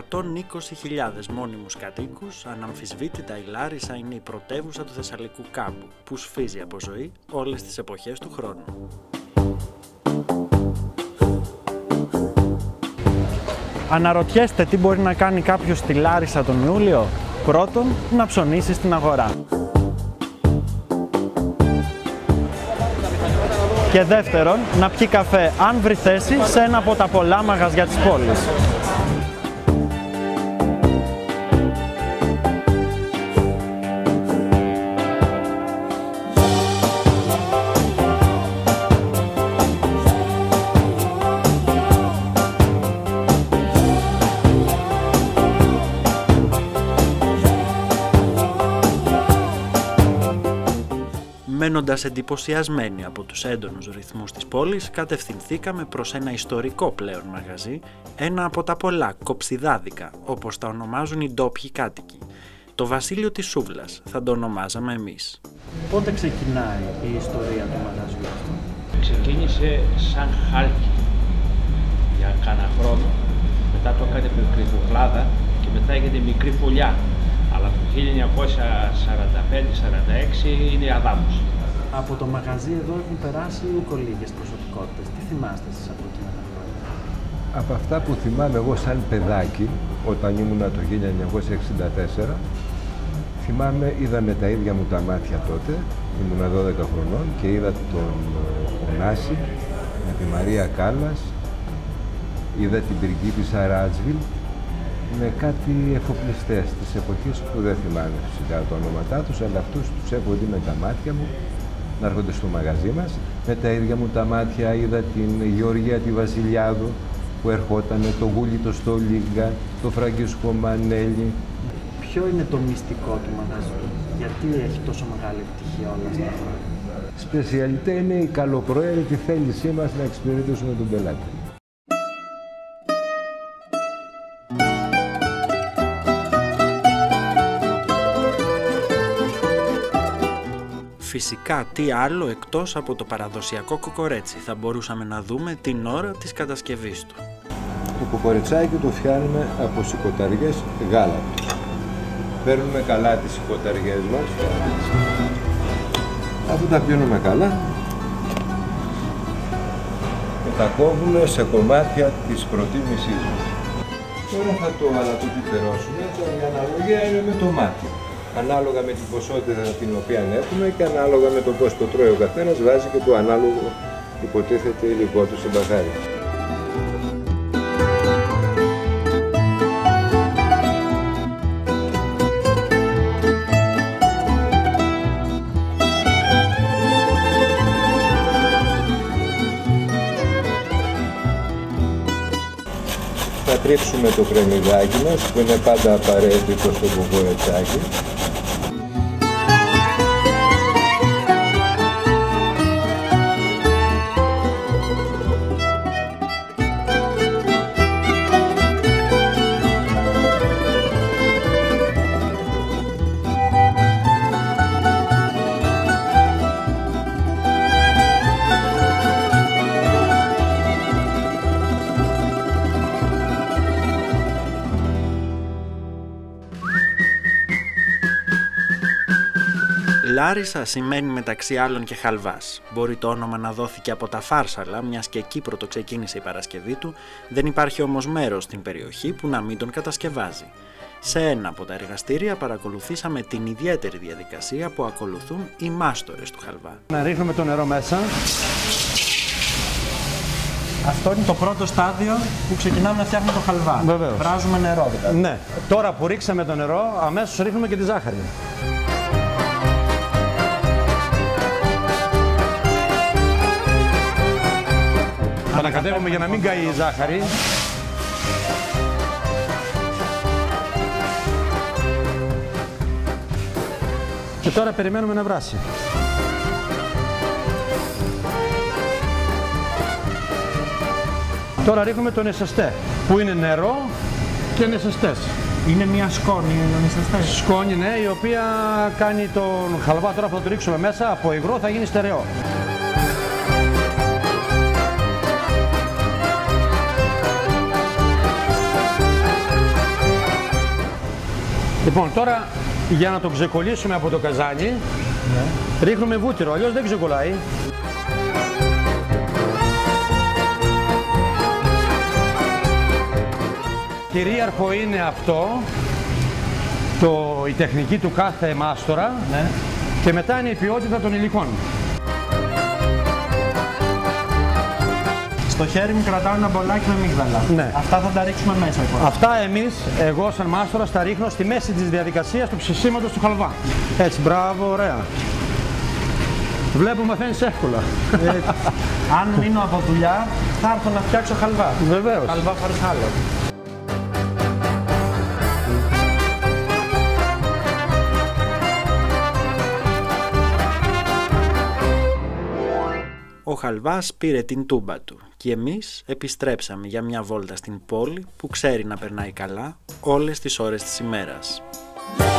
120.000 μόνιμους κατοίκους, αναμφισβήτητα η Λάρισα είναι η πρωτεύουσα του Θεσσαλικού κάμπου, που σφίζει από ζωή όλες τις εποχές του χρόνου. Αναρωτιέστε τι μπορεί να κάνει κάποιος στη Λάρισα τον Ιούλιο? Πρώτον, να ψωνίσει στην αγορά. Και δεύτερον, να πιει καφέ, αν βρει θέση, σε ένα από τα πολλά μαγαζιά της πόλης. Μένοντας εντυπωσιασμένοι από τους έντονους ρυθμούς της πόλης, κατευθυνθήκαμε προς ένα ιστορικό πλέον μαγαζί, ένα από τα πολλά κοψιδάδικα, όπως τα ονομάζουν οι ντόπιοι κάτοικοι. Το Βασίλειο της Σούβλας θα το ονομάζαμε εμείς. Πότε ξεκινάει η ιστορία του μαγαζιού αυτού? Ξεκίνησε σαν χάλκι για κάνα χρόνο, μετά το έκανε μικρή κουκλάδα και μετά έγινε μικρή φωλιά. Αλλά το 1945-46 είναι αδάμος. Από το μαγαζί εδώ έχουν περάσει ούκο λίγες προσωπικότητες. Τι θυμάστε εσείς από εκείνα τα χρόνια? Από αυτά που θυμάμαι εγώ σαν παιδάκι, όταν ήμουνα το 1964, θυμάμαι, είδα με τα ίδια μου τα μάτια τότε, ήμουνα 12 χρονών και είδα τον Ωνάση με τη Μαρία Κάλλας, είδα την πριγκίπισσα Ράτσβιλ, με κάτι εφοπλιστές της εποχής που δεν θυμάμαι φυσικά τα ονόματά τους, αλλά αυτούς τους έχω δει με τα μάτια μου να έρχονται στο μαγαζί μας. Με τα ίδια μου τα μάτια είδα την Γεωργία τη Βασιλιάδου που ερχόταν, το Γούλη το Στολίγκα, το Φραγκίσκο Μανέλη. Ποιο είναι το μυστικό του μαγαζιού, γιατί έχει τόσο μεγάλη επιτυχία όλα αυτά τα χρόνια? Σπεσιαλιτέ είναι η καλοπροαίρετη θέλησή μας να εξυπηρετήσουμε τον πελάτη. Φυσικά, τι άλλο εκτός από το παραδοσιακό κοκορέτσι θα μπορούσαμε να δούμε την ώρα της κατασκευής του. Το κοκορετσάκι το φτιάχνουμε από σικοταριές γάλατος. Παίρνουμε καλά τις σικοταριές μας, αφού τα πιώνουμε καλά, και τα κόβουμε σε κομμάτια της προτίμησής μας. Τώρα θα το αλατοπιπερώσουμε, η αναλογία είναι με το μάτι. Ανάλογα με την ποσότητα την οποία έχουμε και ανάλογα με το πώς το τρώει ο καθένας, βάζει και το ανάλογο υποτίθεται υλικό του σε μπαχάρι. Θα τρίψουμε το κρεμμυδάκι μας που είναι πάντα απαραίτητο στο κοκορετσάκι. Λάρισα σημαίνει μεταξύ άλλων και χαλβάς. Μπορεί το όνομα να δόθηκε από τα Φάρσαλα, μιας και εκεί πρωτοξεκίνησε η παρασκευή του, δεν υπάρχει όμως μέρος στην περιοχή που να μην τον κατασκευάζει. Σε ένα από τα εργαστήρια παρακολουθήσαμε την ιδιαίτερη διαδικασία που ακολουθούν οι μάστορες του χαλβά. Να ρίχνουμε το νερό μέσα. Αυτό είναι το πρώτο στάδιο που ξεκινάμε να φτιάχνουμε το χαλβά. Βεβαίως. Βράζουμε νερό δηλαδή. Ναι. Τώρα που ρίξαμε το νερό, αμέσως ρίχνουμε και τη ζάχαρη. Ανακατεύουμε για να μην καεί η ζάχαρη. Και τώρα περιμένουμε να βράσει. Τώρα ρίχνουμε το νεσαστέ, που είναι νερό και νεσαστές. Είναι μια σκόνη ο νεσαστές. Σκόνη, ναι, η οποία κάνει τον χαλβά. Τώρα που θα το ρίξουμε μέσα, από υγρό θα γίνει στερεό. Λοιπόν, τώρα για να το ξεκολλήσουμε από το καζάνι, ρίχνουμε βούτυρο, αλλιώς δεν ξεκολλάει. Κυρίαρχο είναι αυτό, η τεχνική του κάθε μάστορα, και μετά είναι η ποιότητα των υλικών. Στο χέρι μου κρατάω ένα μπολάκι με αμύγδαλα. Ναι. Αυτά θα τα ρίξουμε μέσα. Αυτά εγώ σαν μάστορας τα ρίχνω στη μέση της διαδικασίας του ψησίματος του χαλβά. Έτσι, μπράβο, ωραία. Βλέπω μαθαίνεις εύκολα. Αν μείνω από δουλειά, θα έρθω να φτιάξω χαλβά. Βεβαίως. Χαλβά φαρσάλο. Ο χαλβάς πήρε την τούμπα του και εμείς επιστρέψαμε για μια βόλτα στην πόλη που ξέρει να περνάει καλά όλες τις ώρες της ημέρας.